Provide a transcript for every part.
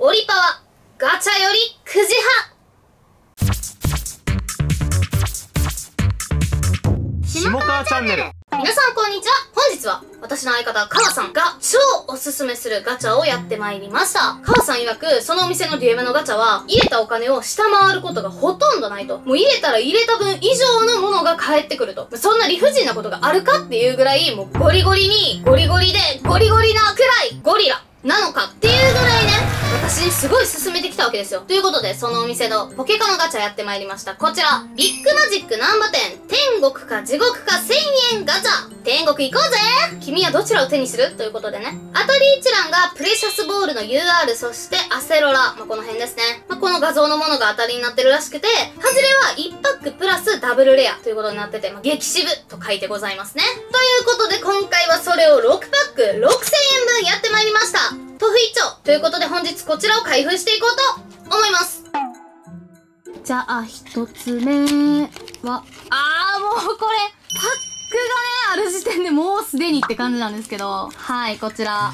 オリパワ、ガチャよりくじ下川チャンネル。 皆さんこんにちは。本日は私の相方カワさんが超おすすめするガチャをやってまいりました。カワさん曰くそのお店の DM のガチャは入れたお金を下回ることがほとんどないと。もう入れたら入れた分以上のものが返ってくると。そんな理不尽なことがあるかっていうぐらい、もうゴリゴリにゴリゴリでゴリゴリなくらいゴリラなのかっていうぐらいね、私にすごい勧めてきたわけですよ。ということで、そのお店のポケカのガチャやってまいりました。こちら、ビッグマジック難波店、天国か地獄か1000円ガチャ。天国行こうぜ。君はどちらを手にするということでね。当たり一覧がプレシャスボールの UR、そしてアセロラ。この辺ですね。この画像のものが当たりになってるらしくて、ハズレは1パックプラスダブルレアということになってて、激渋と書いてございますね。ということで、今回はそれを6パック6000円分やってまいりました。豆腐一丁ということで、本日こちらを開封していこうと思います。じゃあ、一つ目は、もうこれ、パックがね、ある時点でもうすでにって感じなんですけど、はい、こちら。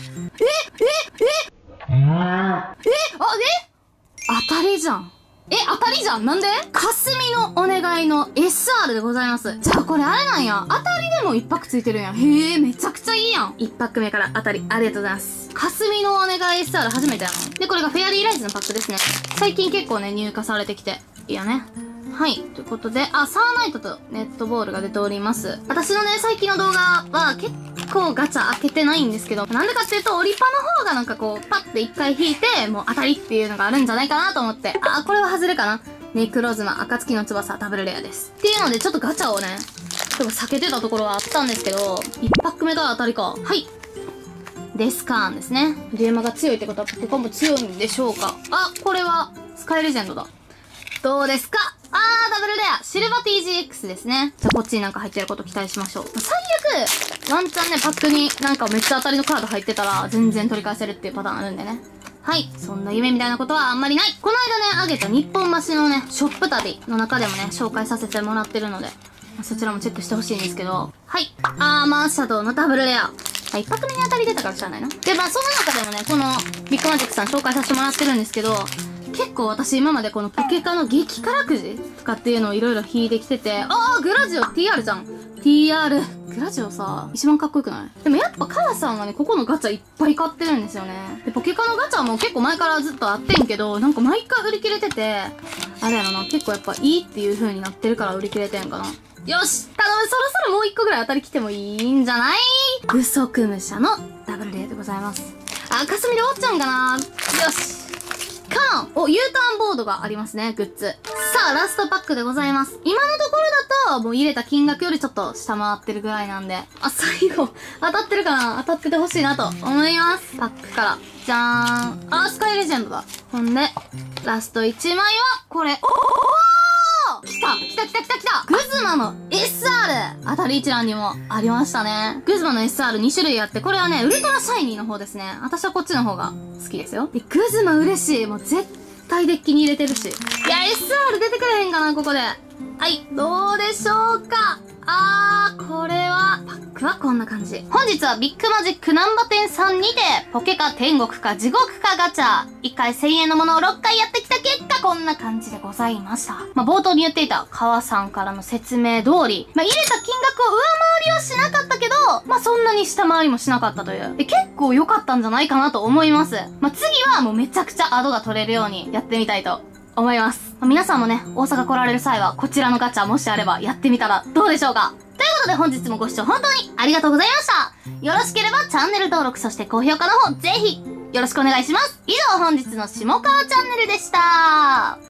当たりじゃん。当たりじゃん。なんで？霞のお願いの SR でございます。じゃあこれあれなんや。当たりでも1パックついてるんや。へえ、めちゃくちゃいいやん。1パック目から当たり、ありがとうございます。霞のお願い SR 初めてやの。で、これがフェアリーライズのパックですね。最近結構ね、入荷されてきて、いいよね。はい。ということで、サーナイトとネットボールが出ております。私のね、最近の動画は結構ガチャ開けてないんですけど、なんでかっていうと、オリパの方がなんかこう、パッて1回引いて、もう当たりっていうのがあるんじゃないかなと思って、これは外れかな。ネクロズマ、暁の翼、ダブルレアです。っていうので、ちょっとガチャをね、ちょっと避けてたところはあったんですけど、1パック目から当たりか。はい。デスカーンですね。デュエマが強いってことは、ポケコンも強いんでしょうか。これは、スカイレジェンドだ。どうですか？ダブルレア、シルバ TGX ですね。じゃあ、こっちになんか入ってること期待しましょう。最悪、ワンチャンね、パックになんかめっちゃ当たりのカード入ってたら、全然取り返せるっていうパターンあるんでね。はい。そんな夢みたいなことはあんまりない。この間ね、あげた日本橋のね、ショップ旅の中でもね、紹介させてもらってるので、そちらもチェックしてほしいんですけど、はい。アーマーシャドウのダブルレア。一拍目に当たり出たからしゃあないな。で、その中でもね、このビッグマジックさん紹介させてもらってるんですけど、結構私今までこのポケカの激辛くじとかっていうのをいろいろ引いてきてて、グラジオ TR じゃん。TR。グラジオさ、一番かっこよくない？でもやっぱカワさんがね、ここのガチャいっぱい買ってるんですよね。で、ポケカのガチャも結構前からずっとあってんけど、なんか毎回売り切れてて、あれやろな、結構やっぱいいっていう風になってるから売り切れてんかな。よし、頼む、そろそろもう一個ぐらい当たり来てもいいんじゃない？グソクムシャのダブルレアでございます。かすみで終わっちゃうんかな。よし。カーン！U ターンボードがありますね、グッズ。さあ、ラストパックでございます。今のところだと、もう入れた金額よりちょっと下回ってるぐらいなんで。最後、当たってるかな？当たっててほしいなと思います。パックから。じゃーん。スカイレジェンドだ。ほんで、ラスト1枚は、これ。来たグズマの SR! 当たり一覧にもありましたね。グズマの SR2 種類あって、これはね、ウルトラシャイニーの方ですね。私はこっちの方が好きですよ。で、グズマ嬉しい。もう絶対デッキに入れてるし。いや、SR 出てくれへんかな、ここで。はい、どうでしょうか。これは、パックはこんな感じ。本日はビッグマジック難波店さんにて、ポケカ天国か地獄かガチャ、1回1000円のものを6回やってきた結果、こんな感じでございました。冒頭に言っていた、川さんからの説明通り、入れた金額を上回りはしなかったけど、そんなに下回りもしなかったという。で、結構良かったんじゃないかなと思います。次はもうめちゃくちゃアドが取れるようにやってみたいと思います。皆さんもね、大阪来られる際は、こちらのガチャもしあればやってみたらどうでしょうか。ということで本日もご視聴本当にありがとうございました。よろしければチャンネル登録、そして高評価の方ぜひよろしくお願いします。以上本日の下川チャンネルでした。